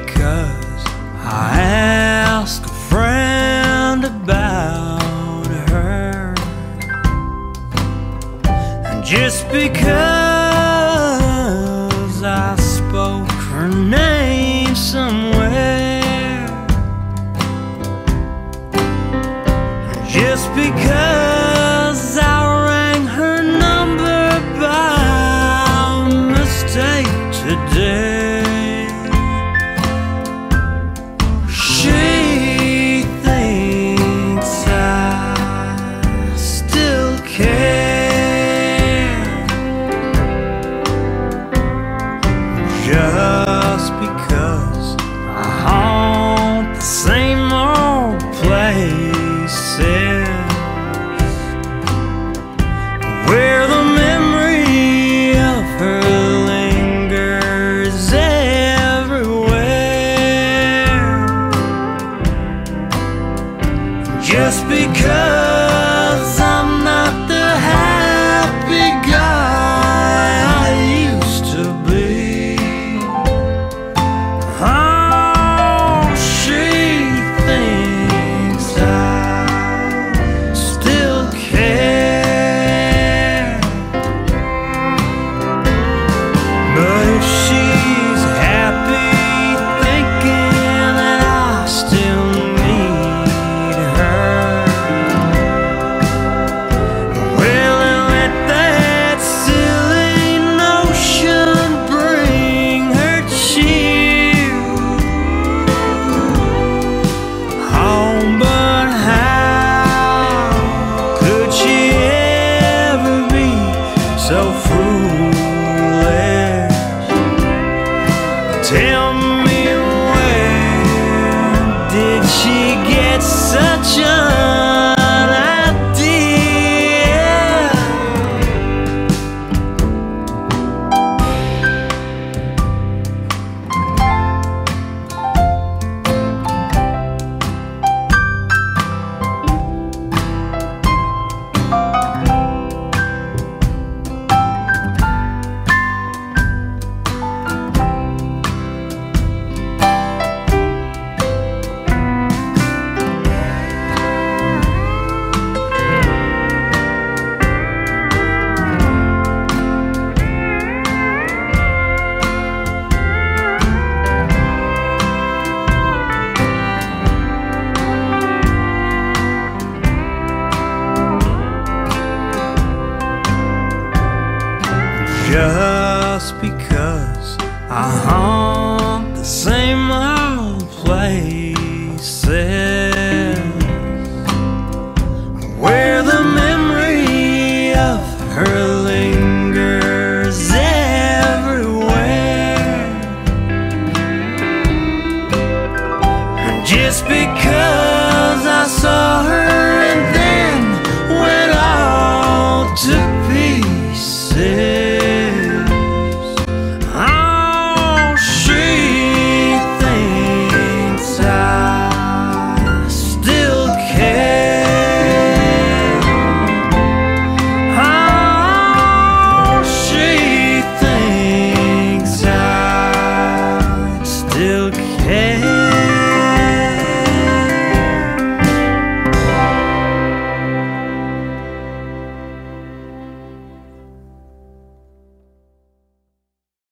because I asked a friend about her, and just because I spoke her name somewhere, and just because I rang her number by mistake today, she thinks I still care, just because I haunt the same old places where the memory of her lingers everywhere. Just because I'm not the happy guy I used to be, oh, she thinks I still care. But if she's happy thinking that I still need her, well, then let that silly notion bring her cheer. Oh, but how could she ever be so foolish? Tell me, where did she get such an idea? Just because I haunt the same old places where the memory of her lingers everywhere, and just because I saw her and then went all to pieces, still care.